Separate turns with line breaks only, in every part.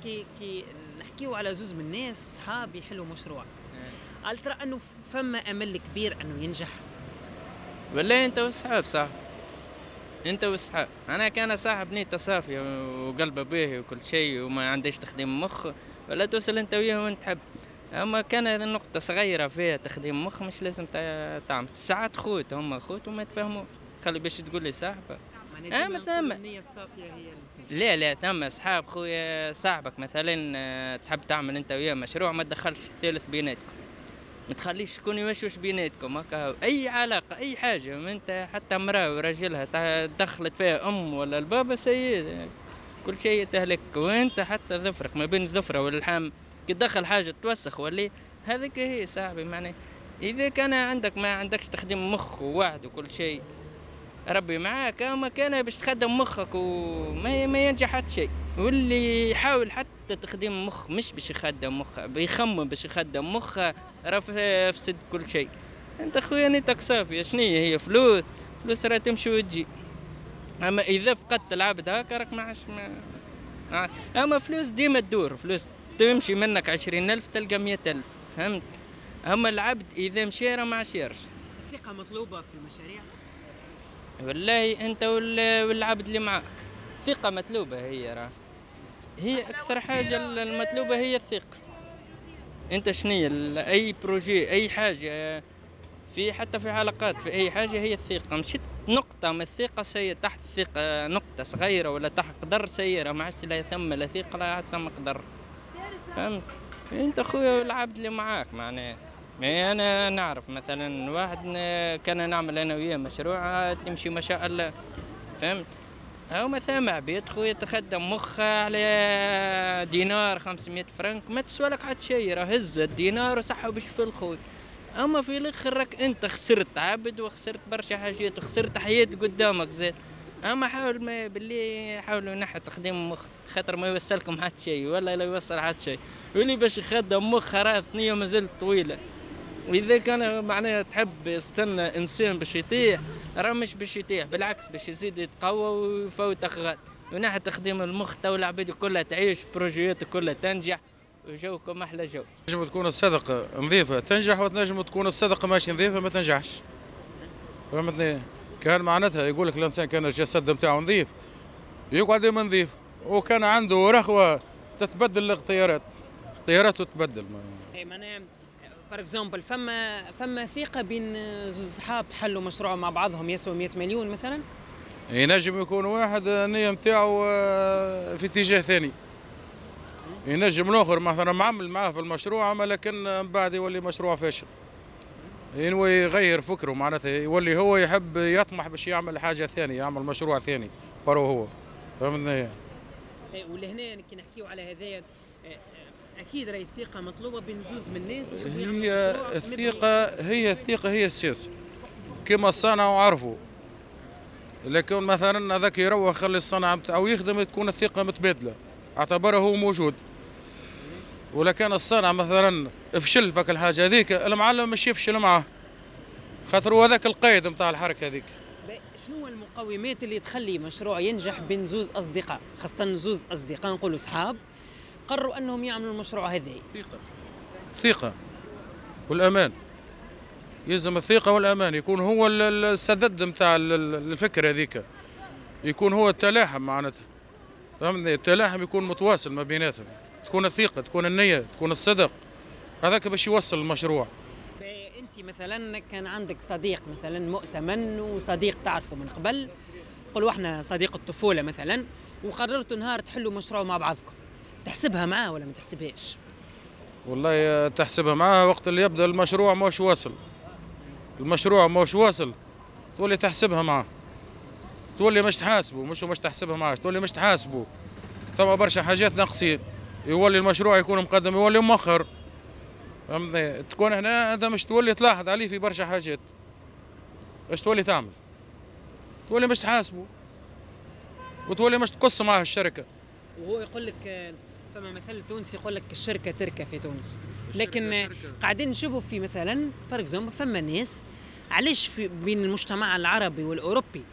كي نحكيو على زوز من الناس صحاب يحلوا مشروع، هل ترى انه فما امل كبير انه ينجح؟
ولا انت والصحاب صح؟ انت والصحاب، انا كان صاحب نيته صافيه وقلبه باهي وكل شيء وما عنديش تخديم مخ، ولا توصل انت وياه وانت تحب. اما كان النقطه صغيره فيها تخديم مخ، مش لازم تعمل ساعات خوت، هم خوت وما يتفاهموا. خلي باش تقول لي صاحبه مثلا
النية الصافية هي
لا ثم اصحاب خويا. صاحبك مثلا تحب تعمل انت وياه مشروع، ما تدخلش ثالث بيناتكم، ما تخليش شكون يوشوش بيناتكم هكا. اي علاقه اي حاجه، ما انت حتى مراه وراجلها دخلت فيها ام ولا البابا سيد، كل شيء تهلك. وانت حتى ظفرك ما بين الظفره واللحم كي تدخل حاجه توسخ ولا هذيك هي صاحبي. معناه اذا كان عندك ما عندكش تخدم مخ وواحد وكل شيء، ربي معاك. اما كان باش تخدم مخك وما ينجح حتى شيء. واللي يحاول حتى تخديم مخ مش باش يخدم مخه، بيخمم باش يخدم مخه، راه فسد كل شيء. انت خويا نيتك صافيه، شنية هي فلوس راه تمشي وتجي. اما اذا فقدت العبد هكا راك ما عادش اما فلوس ديما تدور، فلوس تمشي منك 20,000 تلقى 100,000، فهمت؟ اما العبد اذا مشى راه ما عادش يرجع.
الثقة مطلوبة في المشاريع؟
والله انت والعبد اللي معاك، ثقة مطلوبة. هي هي اكثر حاجة المطلوبة هي الثقة. انت شنية اي بروجي اي حاجة في، حتى في علاقات في اي حاجة، هي الثقة. مشيت نقطة من الثقة سيئة، تحت الثقة نقطة صغيرة ولا تحت قدر سيئة، ما عادش لا ثم لا ثقة لا ثم قدر، فهمت؟ انت خويا والعبد اللي معاك. معناه انا نعرف مثلا واحد كان نعمل انا وياه مشروع تمشي ما شاء الله، فهمت؟ هاو مثلا عبيد خويا تخدم مخه على دينار 500 فرنك، ما تسوى لك حتى شيء، راه هز الدينار وسحب باش في الخوي. اما في الاخر راك انت خسرت عبد وخسرت برشا حاجات وخسرت حياة قدامك زاد. اما حاول ما باللي حاولوا نحو تخديم مخ، خاطر ما يوصلكم حتى شيء ولا لا يوصل حتى شيء. واللي باش يخدم مخ راه ثنيه مازالت طويله. وإذا كان معناها تحب يستنى إنسان باش يطيح، راه مش باش يطيح، بالعكس باش يزيد يتقوى ويفوتك غاد. وناحية تخديم المخ تو العباد كلها تعيش، بروجيات كلها تنجح، وجوكم أحلى جو.
تنجم تكون الصدقة نظيفة تنجح، وتنجم تكون الصدقة ماشي نظيفة ما تنجحش، فهمتني؟ كان معناتها يقول لك الإنسان كان الجسد نتاعو نظيف يقعد ديما نظيف، وكان عنده رخوة تتبدل الاختيارات، اختياراته تتبدل.
اي معناها فور اكزومبل فما ثقة بين زوج صحاب حلوا مشروع مع بعضهم يسوى 100 مليون مثلا؟
ينجم يكون واحد النية نتاعو في اتجاه ثاني، ينجم الاخر مثلا معمل معاه في المشروع، اما لكن من بعد يولي مشروع فاشل، ينوي يغير فكره، معناتها يولي هو يحب يطمح باش يعمل حاجة ثانية، يعمل مشروع ثاني فرو هو، فهمتني؟
ولهنا كي نحكيو على هذايا اكيد راهي الثقة مطلوبة بين زوز من الناس.
هي الثقة هي السياسة كما الصانع وعرفوا، لكن مثلا هذاك يروح يخلي الصنعة نتاعو يخدم، تكون الثقة متبادلة، اعتبره هو موجود. ولا كان الصانع مثلا فشل فك الحاجة هذيك، المعلم مش يفشل معاه، خاطر هو هذاك القائد نتاع الحركة هذيك.
شنو المقومات اللي تخلي مشروع ينجح بين زوز أصدقاء، خاصة زوز أصدقاء نقولوا صحاب قرروا أنهم يعملوا المشروع هذا؟
الثقة والأمان، يلزم الثقة والأمان، يكون هو السدد نتاع الفكرة هذيك، يكون هو التلاحم معناتها، فهمتني؟ التلاحم يكون متواصل ما بيناتهم، تكون الثقة، تكون النية، تكون الصدق، هذاك باش يوصل المشروع.
أنت مثلا كان عندك صديق مثلا مؤتمن وصديق تعرفه من قبل، قولوا احنا صديق الطفولة مثلا، وقررتوا نهار تحلوا مشروع مع بعضكم، تحسبها معاه ولا ما تحسبهاش؟
والله تحسبها معاه وقت اللي يبدا المشروع مش واصل، المشروع مش واصل تولي تحسبها معاه، تولي مش تحاسبه، مش تحسبها معاه، تولي مش تحاسبه. ثم برشا حاجات ناقصين، يولي المشروع يكون مقدم يولي مؤخر، فهمتني؟ تكون هنا انت مش تولي تلاحظ عليه في برشا حاجات، ايش تولي تعمل؟ تولي مش تحاسبه وتولي مش تقص معاه الشركة.
وهو يقول لك فما مثل تونسي يقول لك الشركة تركة في تونس، لكن قاعدين نشوفوا في مثلا فور اكزومبل فما ناس علاش بين المجتمع العربي والأوروبي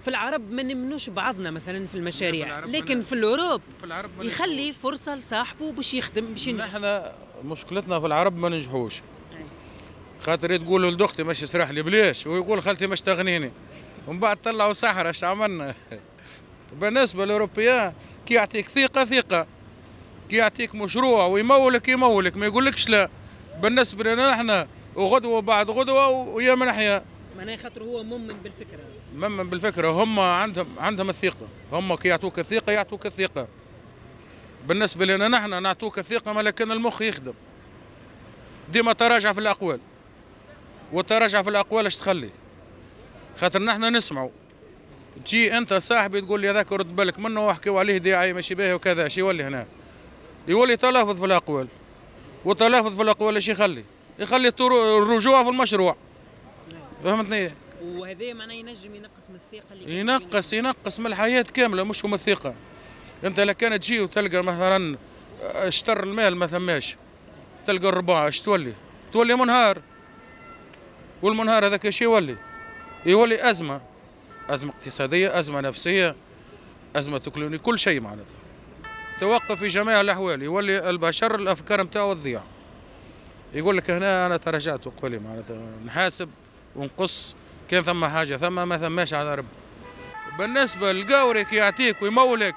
في العرب ما نمنوش بعضنا مثلا في المشاريع،
العرب
لكن في الأوروب
في العرب ما
يخلي فرصة لصاحبه باش يخدم باش ينجح.
نحن مشكلتنا في العرب ما ننجحوش، خاطر تقولوا لدختي ماشي سرح لي بليش ويقول خالتي مش تغنيني، ومن بعد طلعوا سحرة اش عملنا. بالنسبة للأوروبيان كي يعطيك ثقة كي يعطيك مشروع ويمولك ما يقولكش لا. بالنسبة لنا نحن وغدوة بعد غدوة ويا من أحيا.
معناها خاطر هو مؤمن بالفكرة.
مؤمن بالفكرة، هم عندهم الثقة، هم كي يعطوك الثقة بالنسبة لنا نحن نعطوك الثقة، ما لكن المخ يخدم ديما تراجع في الأقوال، والتراجع في الأقوال اش تخلي؟ خاطر نحن نسمعوا. تجي أنت صاحبي تقول لي هذاك رد بالك منه واحكيو عليه داعي ماشي باهي وكذا، اش يولي هنا؟ يولي تلافظ في الأقوال، والتلافظ في الأقوال اش يخلي الرجوع في المشروع. فهمتني؟
وهذا معناه ينجم ينقص من الثقة اللي
ينقص من الحياة كاملة مش من الثقة. أنت لكان تجي وتلقى مثلا اشتر المال ما ثماش، تلقى الرباع اش تولي منهار، والمنهار هذاك اش يولي أزمة اقتصادية، أزمة نفسية، أزمة تكلوني، كل شيء معناتها توقف في جميع الأحوال. يولي البشر الأفكار نتاعو تضيع، يقول لك هنا أنا تراجعت وقولي معناتها نحاسب ونقص، كان ثم حاجة ثم ما ثماش على رب. بالنسبة للقاوري كي يعطيك ويمولك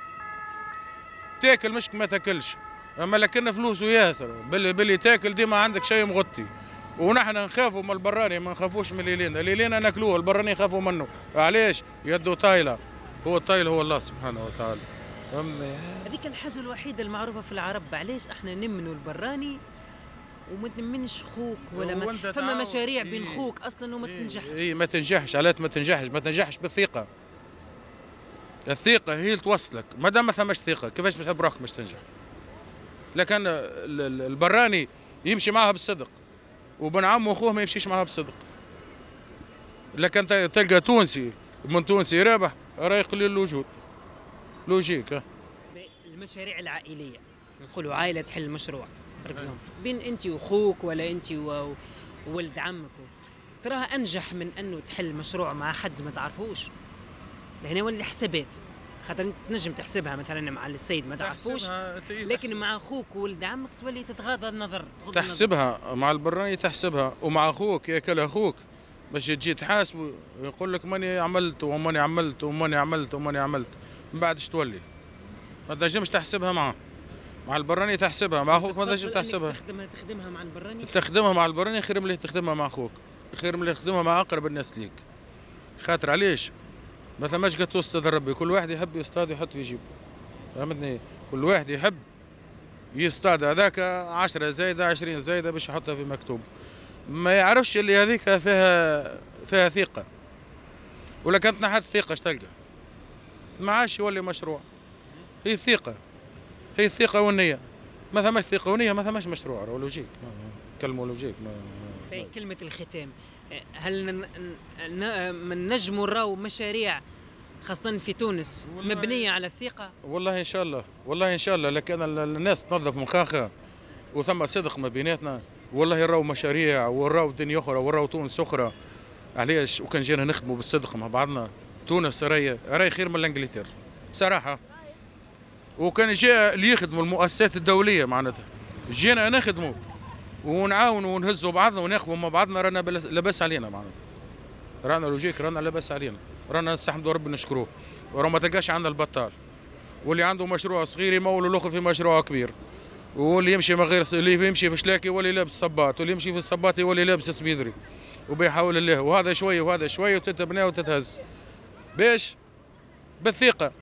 تاكل مش ما تاكلش، أما لكن فلوسه ياسر باللي تاكل ديما عندك شيء مغطي. ونحن نخافوا من البراني ما نخافوش من الليلين ناكلوه، البراني يخافوا منه. علاش؟ يده طايله، هو الطايل هو الله سبحانه وتعالى.
هذيك الحاجه الوحيده المعروفه في العرب، علاش احنا نمنوا البراني وما تنمنش خوك ولا ما فما مشاريع بين خوك اصلا وما تنجحش.
اي ما تنجحش. علاش ما تنجحش بالثقه. الثقه هي اللي توصلك، ما دام ما ثماش ثقه كيفاش بتحب روحك مش تنجح. لكن البراني يمشي معها بالصدق، وبن عمه واخوه ما يمشيش معها بالصدق. لكن تلقى تونسي من تونسي رابح راه قليل الوجود. لوجيك.
المشاريع العائليه نقولوا عائله تحل المشروع بين انت واخوك ولا انت وولد عمك، تراها انجح من انه تحل مشروع مع حد ما تعرفوش. لهنا ولا حسابات، خاطر تنجم تحسبها مثلا مع السيد ما تعرفوش، لكن مع اخوك وولد عمك تولي تتغاضى النظر.
تحسبها مع البراني، تحسبها ومع اخوك ياكل اخوك باش تجي تحاسبه يقول لك ماني عملت وماني عملت وماني عملت وماني عملت، من بعد اش تولي؟ ما تنجمش تحسبها معه. مع البراني تحسبها، مع اخوك ما تنجم تحسبها.
تخدمها مع البراني،
تخدمها مع البراني خير من اللي تخدمها مع اخوك، خير من اللي تخدمها مع اقرب الناس ليك. خاطر علاش؟ ما ثماش قد تصطاد ربي، كل واحد يحب يصطاد يحط في جيبه. فهمتني؟ كل واحد يحب يصطاد هذاك 10 زايده 20 زايده باش يحطها في مكتوب، ما يعرفش اللي هذيك فيها ثقه. ولا كانت نحت الثقه اش تلقى؟ ما عادش يولي مشروع. هي الثقه والنيه، ما ثماش ثقه ونيه ما ثماش مشروع. راهو لوجيك، كلمه لوجيك.
في كلمه الختام، هل من نجموا نراو مشاريع خاصة في تونس مبنية على الثقة؟
والله إن شاء الله، لكن الناس تنظف مخاخها وثم صدق ما بيناتنا، والله يراو مشاريع وراو دنيا أخرى وراو تونس أخرى. علاش؟ وكان جينا نخدموا بالصدق مع بعضنا، تونس راهي خير من الإنجلترا صراحة. وكان جاء اللي يخدموا المؤسسات الدولية معناتها، جينا نخدموا ونعاونوا ونهزوا بعضنا وناخذوا مع بعضنا، رانا لاباس علينا معناتها. رانا لوجيك، رانا لاباس علينا، رانا نستحمدوا ربي نشكروه. ورا ما تلقاش عندنا البطال، واللي عنده مشروع صغير يمول الاخر في مشروع كبير، واللي يمشي من غير اللي يمشي في شلاكي يولي لابس صباط، واللي يمشي في الصباط يولي لابس سبيدري، وبيحاول الله، وهذا شويه وهذا شويه وتتبنى وتتهز باش بالثقه.